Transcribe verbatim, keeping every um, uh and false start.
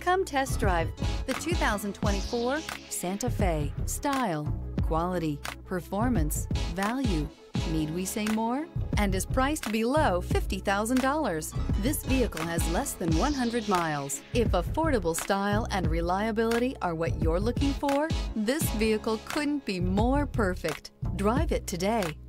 Come test drive the two thousand twenty-four Santa Fe. Style, quality, performance, value. Need we say more? And is priced below fifty thousand dollars. This vehicle has less than one hundred miles. If affordable style and reliability are what you're looking for, this vehicle couldn't be more perfect. Drive it today.